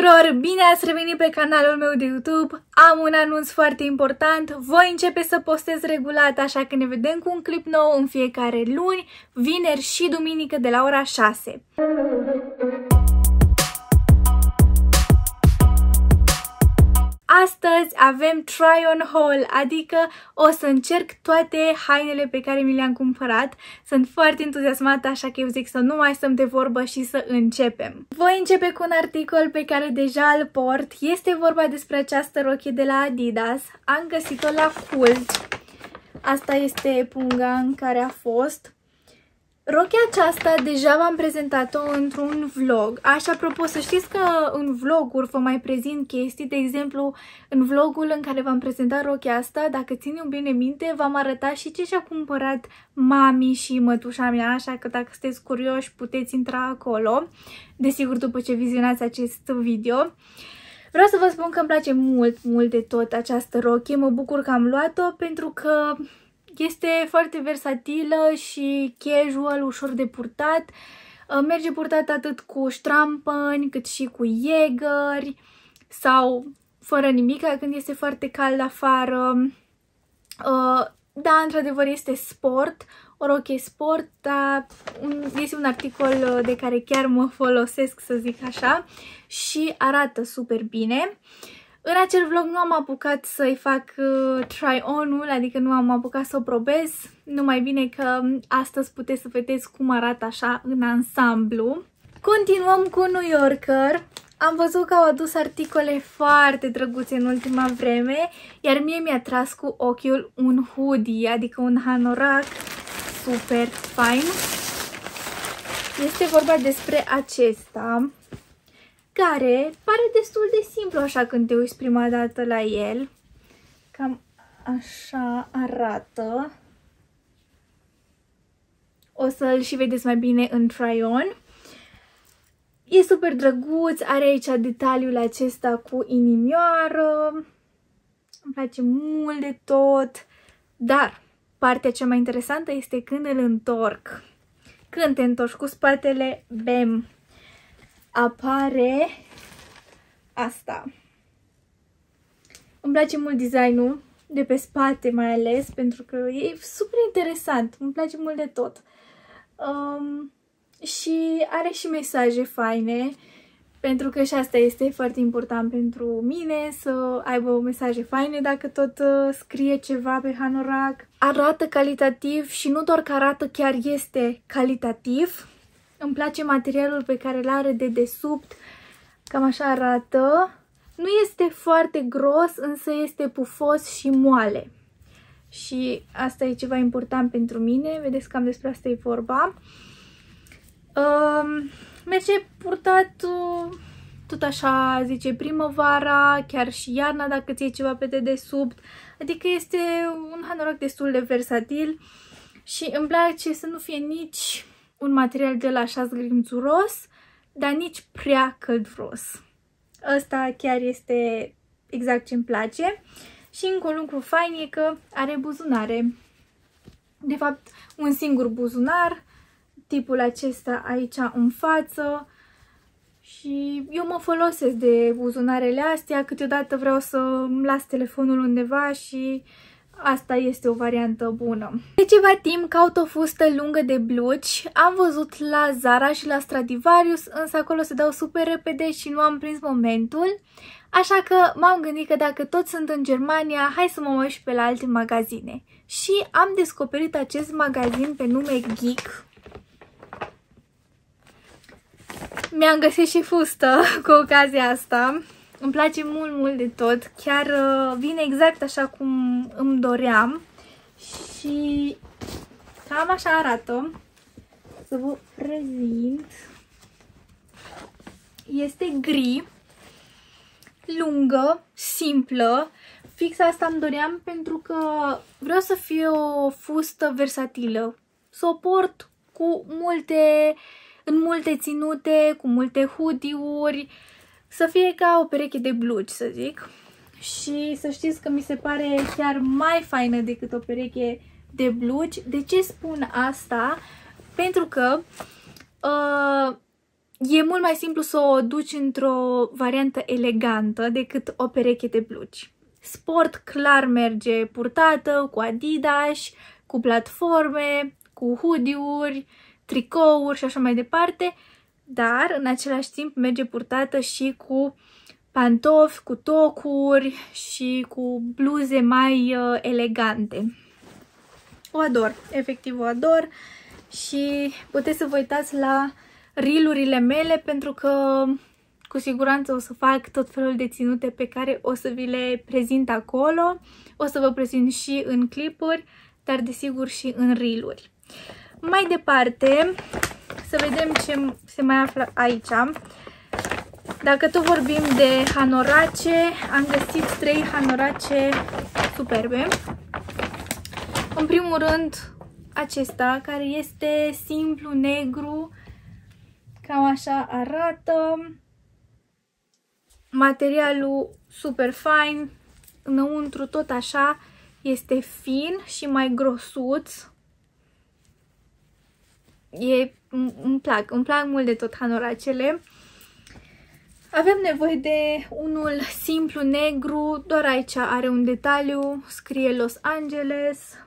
tuturor! Bine ați revenit pe canalul meu de YouTube! Am un anunț foarte important. Voi începe să postez regulat, așa că ne vedem cu un clip nou în fiecare luni, vineri și duminică de la ora 6. Astăzi avem try-on haul, adică o să încerc toate hainele pe care mi le-am cumpărat. Sunt foarte entuziasmată, așa că eu zic să nu mai stăm de vorbă și să începem. Voi începe cu un articol pe care deja îl port. Este vorba despre această rochie de la Adidas. Am găsit-o la Cult. Asta este punga în care a fost. Rochia aceasta deja v-am prezentat-o într-un vlog. Așa, apropo, să știți că în vloguri vă mai prezint chestii. De exemplu, în vlogul în care v-am prezentat rochia asta, dacă țin eu bine minte, v-am arătat și ce și-a cumpărat mami și mătușa mea, așa că dacă sunteți curioși puteți intra acolo, desigur după ce vizionați acest video. Vreau să vă spun că îmi place mult de tot această rochie. Mă bucur că am luat-o pentru că este foarte versatilă și casual, ușor de purtat. Merge purtat atât cu ștrampani, cât și cu iegări sau fără nimic când este foarte cald afară. Da, într-adevăr este sport, o rochie sport, dar este un articol de care chiar mă folosesc, să zic așa, și arată super bine. În acel vlog nu am apucat să-i fac try-on-ul, adică nu am apucat să o probez, numai bine că astăzi puteți să vedeți cum arată așa în ansamblu. Continuăm cu New Yorker. Am văzut că au adus articole foarte drăguțe în ultima vreme, iar mie mi-a tras cu ochiul un hoodie, adică un hanorac super fain. Este vorba despre acesta, care pare destul de simplu așa când te uiți prima dată la el. Cam așa arată. O să-l și vedeți mai bine în try-on. E super drăguț, are aici detaliul acesta cu inimioară. Îmi place mult de tot. Dar partea cea mai interesantă este când îl întorc. Când te întorci cu spatele, bam! Apare asta. Îmi place mult designul de pe spate, mai ales pentru că e super interesant. Îmi place mult de tot. Și are și mesaje faine, pentru că și asta este foarte important pentru mine, să aibă mesaje faine dacă tot scrie ceva pe hanorac. Arată calitativ și nu doar că arată, chiar este calitativ. Îmi place materialul pe care îl are de desubt, cam așa arată. Nu este foarte gros, însă este pufos și moale. Și asta e ceva important pentru mine, vedeți cam despre asta e vorba. Merge purtat tot așa, zice, primăvara, chiar și iarna dacă ți-e ceva pe dedesubt. Adică este un hanorac destul de versatil și îmi place să nu fie nici un material de la așa zgrimțuros, dar nici prea călduros. Ăsta chiar este exact ce îmi place. Și încă un lucru fain e că are buzunare. De fapt, un singur buzunar, tipul acesta aici în față. Și eu mă folosesc de buzunarele astea, câteodată vreau să îmi las telefonul undeva și asta este o variantă bună. De ceva timp caut o fustă lungă de blugi. Am văzut la Zara și la Stradivarius, însă acolo se dau super repede și nu am prins momentul. Așa că m-am gândit că dacă toți sunt în Germania, hai să mă uit și pe la alte magazine. Și am descoperit acest magazin pe nume Geek. Mi-am găsit și fustă cu ocazia asta. Îmi place mult de tot. Chiar vine exact așa cum îmi doream. Și cam așa arată. Să vă prezint. Este gri, lungă, simplă. Fix asta îmi doream pentru că vreau să fie o fustă versatilă. Să o port cu în multe ținute, cu multe hoodie-uri. Să fie ca o pereche de blugi, să zic. Și să știți că mi se pare chiar mai faină decât o pereche de blugi. De ce spun asta? Pentru că e mult mai simplu să o duci într-o variantă elegantă decât o pereche de blugi. Sport clar merge purtată, cu Adidas, cu platforme, cu hoodie-uri, tricouri și așa mai departe, dar în același timp merge purtată și cu pantofi, cu tocuri și cu bluze mai elegante. O ador, efectiv o ador și puteți să vă uitați la reel-urile mele pentru că cu siguranță o să fac tot felul de ținute pe care o să vi le prezint acolo, o să vă prezint și în clipuri, dar desigur și în reel-uri. Mai departe, să vedem ce se mai află aici. Dacă tot vorbim de hanorace, am găsit 3 hanorace superbe. În primul rând, acesta, care este simplu, negru, cam așa arată. Materialul super fain, înăuntru tot așa, este fin și mai grosuț. Îmi plac mult de tot hanoracele. Avem nevoie de unul simplu negru, doar aici are un detaliu, scrie Los Angeles.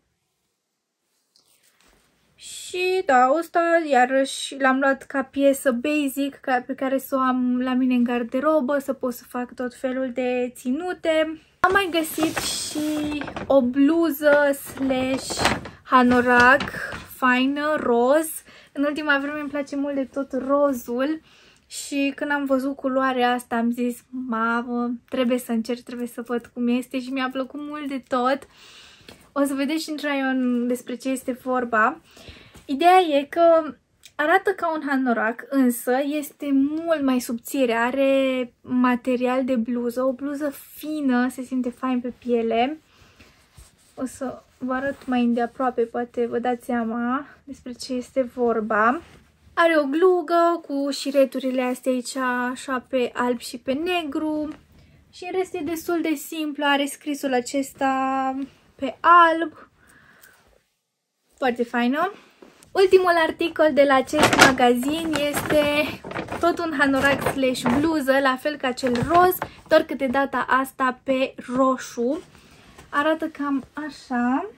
Și da, ăsta iarăși l-am luat ca piesă basic, pe care să o am la mine în garderobă, să pot să fac tot felul de ținute. Am mai găsit și o bluză slash hanorac faină, roz. În ultima vreme îmi place mult de tot rozul și când am văzut culoarea asta am zis, mamă, trebuie să încerc, trebuie să văd cum este și mi-a plăcut mult de tot. O să vedeți și în try-on despre ce este vorba. Ideea e că arată ca un hanorac, însă este mult mai subțire, are material de bluză, o bluză fină, se simte fain pe piele. O să vă arăt mai îndeaproape, poate vă dați seama despre ce este vorba. Are o glugă cu șireturile astea aici, așa pe alb și pe negru. Și în rest e destul de simplu, are scrisul acesta pe alb. Foarte faină. Ultimul articol de la acest magazin este tot un hanorac slash bluză, la fel ca cel roz, doar că de data asta pe roșu. Arată cam așa.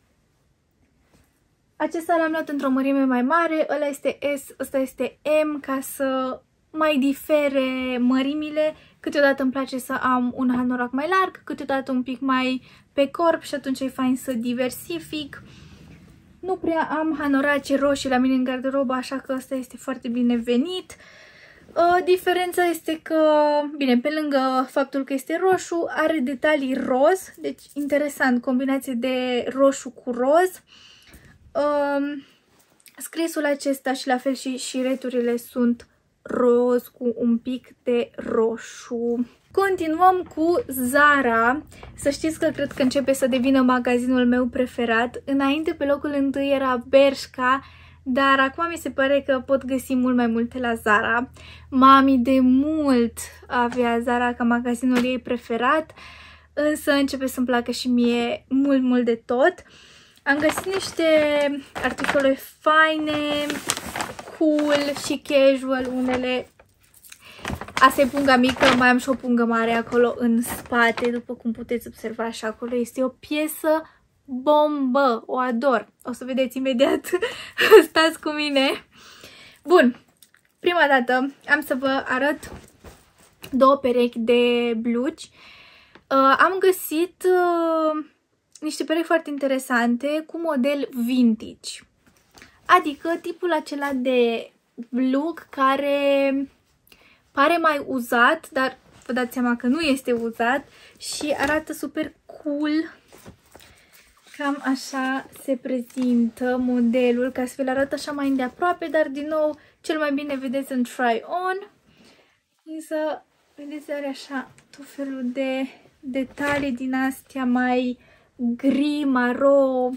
Acesta l-am luat într-o mărime mai mare, ăla este S, ăsta este M, ca să mai difere mărimile. Câteodată îmi place să am un hanorac mai larg, câteodată un pic mai pe corp și atunci e fain să diversific. Nu prea am hanorace roșii la mine în garderobă, așa că ăsta este foarte binevenit. Diferența este că, bine, pe lângă faptul că este roșu, are detalii roz, deci interesant, combinație de roșu cu roz. Scrisul acesta și la fel și șireturile sunt roz cu un pic de roșu. Continuăm cu Zara. Să știți că cred că începe să devină magazinul meu preferat. Înainte pe locul întâi era Bershka, dar acum mi se pare că pot găsi mult mai multe la Zara. Mami de mult avea Zara ca magazinul ei preferat, însă începe să-mi placă și mie mult de tot. Am găsit niște articole faine, cool și casual, unele. Asta e punga mică, mai am și o pungă mare acolo în spate, după cum puteți observa și acolo. Este o piesă bombă, o ador. O să vedeți imediat, stați cu mine. Bun, prima dată am să vă arăt 2 perechi de blugi. Am găsit niște perechi foarte interesante cu model vintage. Adică tipul acela de blug care pare mai uzat, dar vă dați seama că nu este uzat și arată super cool. Cam așa se prezintă modelul, ca să vi-l arăt așa mai îndeaproape, dar din nou cel mai bine vedeți în try-on. Însă, vedeți, are așa tot felul de detalii din astea mai gri, maro.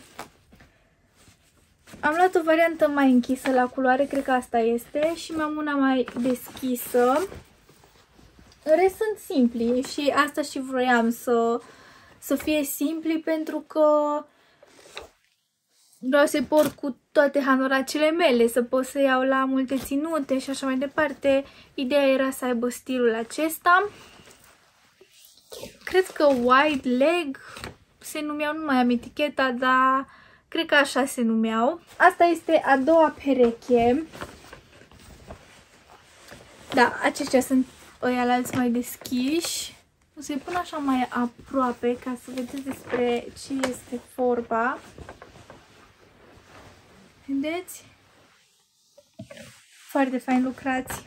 Am luat o variantă mai închisă la culoare, cred că asta este, și mi-am una mai deschisă. În rest sunt simpli și asta și vroiam să fie simpli, pentru că vreau să-i port cu toate hanoracele mele, să pot să iau la multe ținute și așa mai departe. Ideea era să aibă stilul acesta. Cred că wide leg se numeau, nu mai am eticheta, dar cred că așa se numeau. Asta este a doua pereche. Da, aceștia sunt ăialalți mai deschiși. O să-i pun așa mai aproape ca să vedeți despre ce este vorba. Vedeți? Foarte fain lucrați.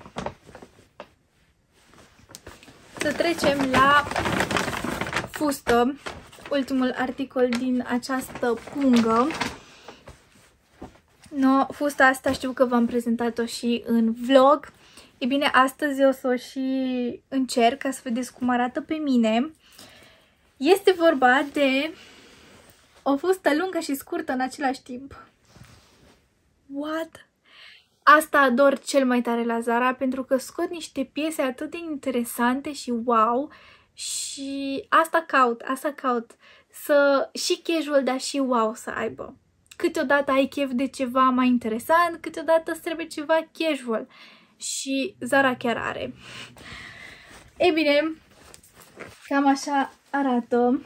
Să trecem la fustă. Ultimul articol din această pungă. No, fusta asta știu că v-am prezentat-o și în vlog. E bine, astăzi o să o și încerc ca să vedeți cum arată pe mine. Este vorba de o fustă lungă și scurtă în același timp. What? Asta ador cel mai tare la Zara, pentru că scot niște piese atât de interesante și wow. Și asta caut. Să și casual, dar și wow să aibă. Câteodată ai chef de ceva mai interesant, câteodată îți trebuie ceva casual. Și Zara chiar are. Ei bine, cam așa arată.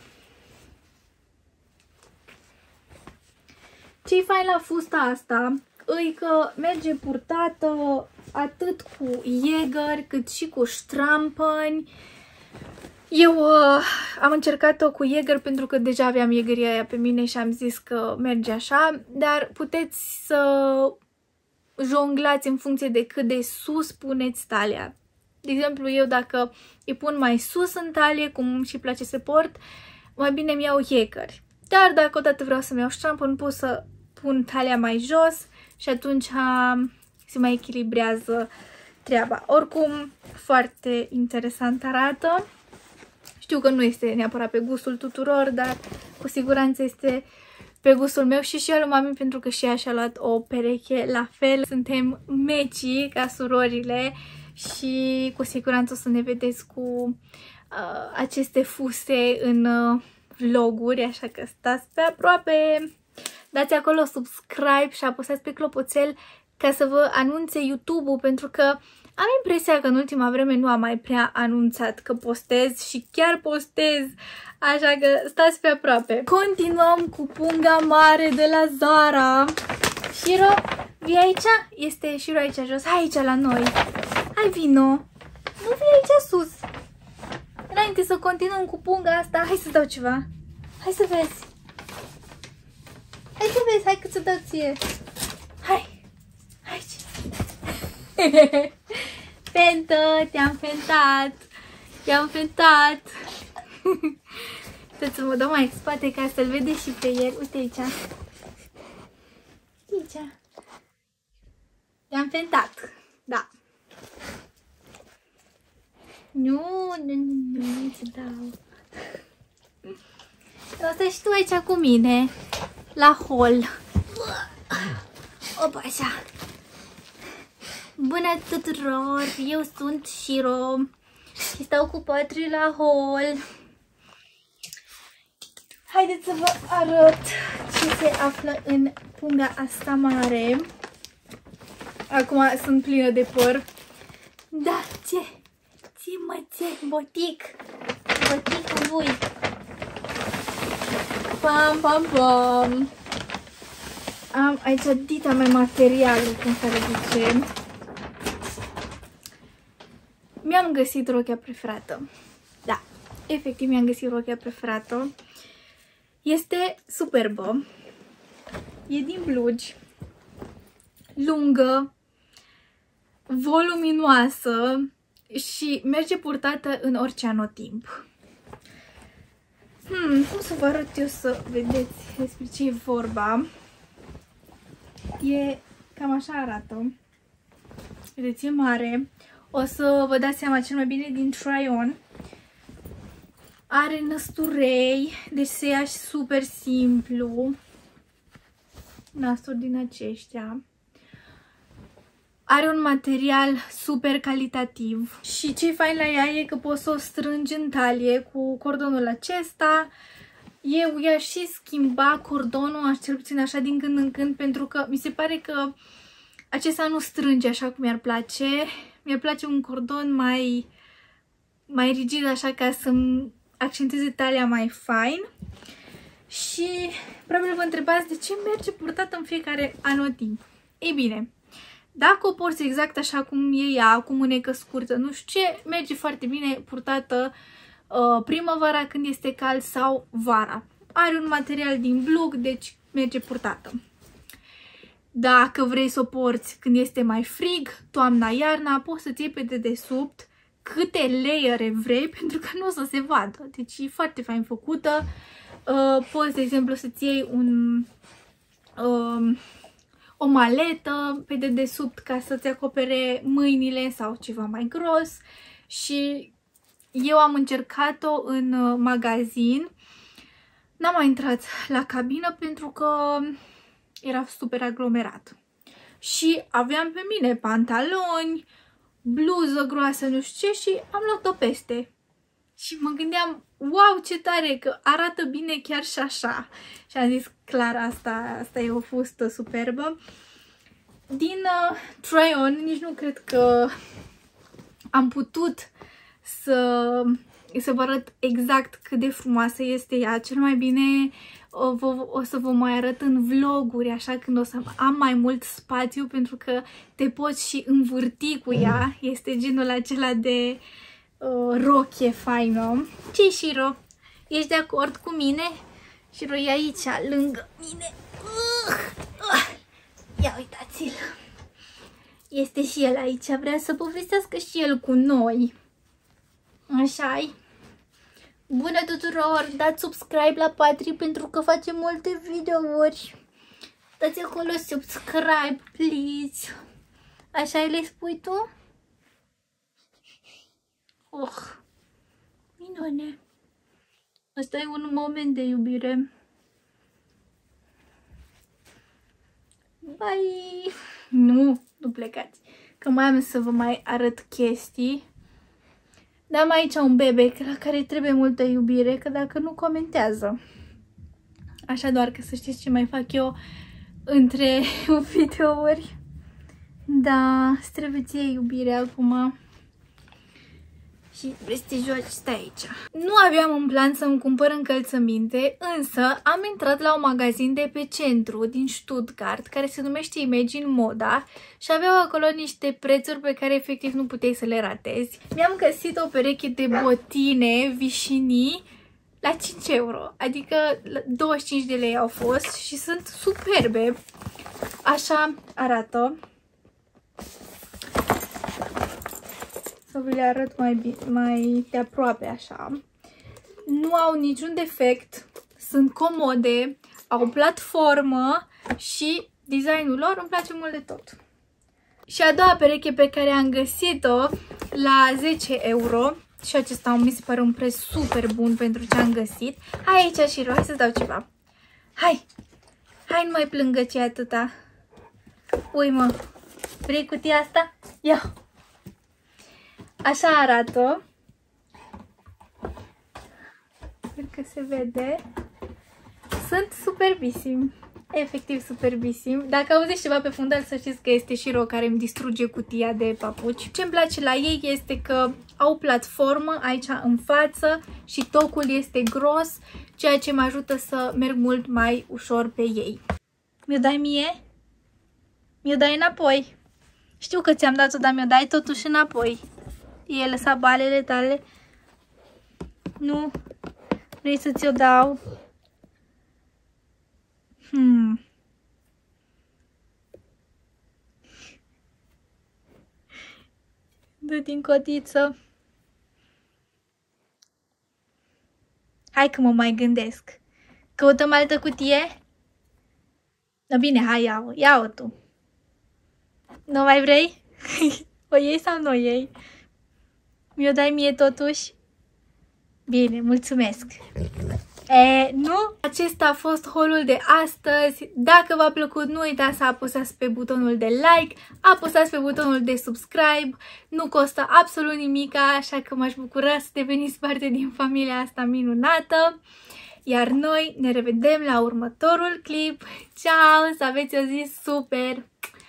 Ce-i fain la fusta asta e că merge purtată atât cu Jäger cât și cu ștrampăni. Eu am încercat-o cu Jäger pentru că deja aveam Jägeria aia pe mine și am zis că merge așa, dar puteți să jonglați în funcție de cât de sus puneți talia. De exemplu, eu dacă îi pun mai sus în talie, cum și place să port, mai bine îmi iau Jäger. Dar dacă odată vreau să-mi iau ștrampon, pot să pun talia mai jos și atunci se mai echilibrează treaba. Oricum, foarte interesant arată. Știu că nu este neapărat pe gustul tuturor, dar cu siguranță este pe gustul meu și eu lui mami, pentru că și ea și-a luat o pereche la fel. Suntem mecii ca surorile și cu siguranță o să ne vedeți cu aceste fuste în vloguri, așa că stați pe aproape. Dați acolo subscribe și apăsați pe clopoțel ca să vă anunțe YouTube-ul, pentru că am impresia că în ultima vreme nu am mai prea anunțat că postez și chiar postez, așa că stați pe aproape. Continuăm cu punga mare de la Zara. Shiro, vii aici? Este Shiro aici jos. Hai aici la noi. Hai, vino. Nu vii aici sus. Înainte să continuăm cu punga asta, hai să dau ceva. Hai să vezi. Hai să vezi, hai că ți-o dau ție. Hai. Aici. Fentă, te-am fentat. I-am fentat. Să mă dau mai în spate ca să-l vedeți și pe el. Uite aici. Aici. Te-am fentat. Da. Nu ți dau. O să și tu aici cu mine. La hol. Opa, așa. Bună tuturor, eu sunt Shiro și stau cu Patri la hol. Haideți să vă arăt ce se află în punga asta mare. Acum sunt plină de păr. Da, ce? Botic lui. Pam, pam, pam. Am aici dita mai materialul, cum să le zicem. Mi-am găsit rochia preferată. Da, efectiv mi-am găsit rochia preferată. Este superbă. E din blugi. Lungă. Voluminoasă. Și merge purtată în orice anotimp. Cum să vă arăt eu să vedeți despre ce e vorba. E cam așa arată. Vedeți, e mare. O să vă dați seama cel mai bine din try-on. Are năsturei, deci se ia super simplu. Nasturi din aceștia. Are un material super calitativ. Și ce e fain la ea e că poți să o strângi în talie cu cordonul acesta. Eu i-aș și schimba cordonul, cel puțin așa din când în când, pentru că mi se pare că acesta nu strânge așa cum mi-ar place. Mi-ar place un cordon mai rigid, așa, ca să-mi accenteze talia mai fain. Și probabil vă întrebați de ce merge purtată în fiecare anotimp. Ei bine, dacă o porți exact așa cum e ea, cu mânecă scurtă, nu știu ce, merge foarte bine purtată primăvara când este cald sau vara. Are un material din blug, deci merge purtată. Dacă vrei să o porți când este mai frig, toamna, iarna, poți să-ți iei pe dedesubt câte layere vrei, pentru că nu o să se vadă. Deci e foarte fain făcută. Poți, de exemplu, să-ți iei o maletă pe dedesubt ca să-ți acopere mâinile sau ceva mai gros. Și eu am încercat-o în magazin. N-am mai intrat la cabină pentru că era super aglomerat. Și aveam pe mine pantaloni, bluză groasă, nu știu ce, și am luat-o peste. Și mă gândeam, wow, ce tare, că arată bine chiar și așa. Și am zis, clar, asta e o fustă superbă. Din try-on, nici nu cred că am putut să vă arăt exact cât de frumoasă este ea. Cel mai bine o să vă mai arăt în vloguri, așa, când o să am mai mult spațiu, pentru că te poți și învârti cu ea. Este genul acela de rochie faină. Ce, Shiro? Ești de acord cu mine? Shiro e aici, lângă mine. Ia uitați-l. Este și el aici, vrea să povestească și el cu noi. Așa-i? Bună tuturor! Dați subscribe la Patri pentru că face multe videouri. Dați acolo subscribe, please. Așa le spui tu? Minune. Asta e un moment de iubire. Bye! Nu plecați. Că mai am să vă mai arăt chestii. Dar am aici un bebe la care trebuie multă iubire, că dacă nu comentează. Așa, doar că să știți ce mai fac eu între videouri. Da, îți trebuie ție iubire acum. Și vrei să te joci, stai aici. Nu aveam în plan să-mi cumpăr încălțăminte, însă am intrat la un magazin de pe centru din Stuttgart, care se numește Imagine Moda, și aveau acolo niște prețuri pe care efectiv nu puteai să le ratezi. Mi-am găsit o pereche de botine Vichy la 5 euro, adică 25 de lei au fost și sunt superbe. Așa arată. Să vi le arăt mai de aproape, așa. Nu au niciun defect, sunt comode, au platformă și designul lor îmi place mult de tot. Și a doua pereche pe care am găsit-o la 10 euro, și acesta mi se pare un preț super bun pentru ce am găsit. Hai aici, Shiro, hai să-ți dau ceva. Hai, nu mai plângă ce atâta. Ui, mă, vrei cutia asta? Ia! Așa arată. Sper că se vede. Sunt superbisimi. Efectiv superbisimi. Dacă auziți ceva pe fundal, să știți că este Shiro care îmi distruge cutia de papuci. Ce îmi place la ei este că au platformă aici în față și tocul este gros, ceea ce mă ajută să merg mult mai ușor pe ei. Mi-o dai mie? Mi-o dai înapoi? Știu că ți-am dat-o, dar mi-o dai totuși înapoi. E lăsat balele tale? Nu? Vrei să ți-o dau? Dă din cotiță. Hai că mă mai gândesc. Căutăm altă cutie? No, bine, hai, ia-o tu. Nu mai vrei? O iei sau nu o iei? Mi-o dai mie totuși? Bine, mulțumesc. Nu? Acesta a fost haul-ul de astăzi. Dacă v-a plăcut, nu uitați să apăsați pe butonul de like, apăsați pe butonul de subscribe. Nu costă absolut nimic, așa că m-aș bucura să deveniți parte din familia asta minunată. iar noi ne revedem la următorul clip. Ciao, să aveți o zi super!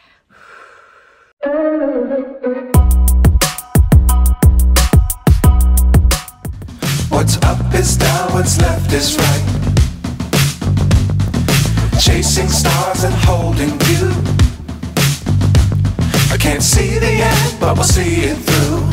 What's up is down, what's left is right. Chasing stars and holding you. I can't see the end, but we'll see it through.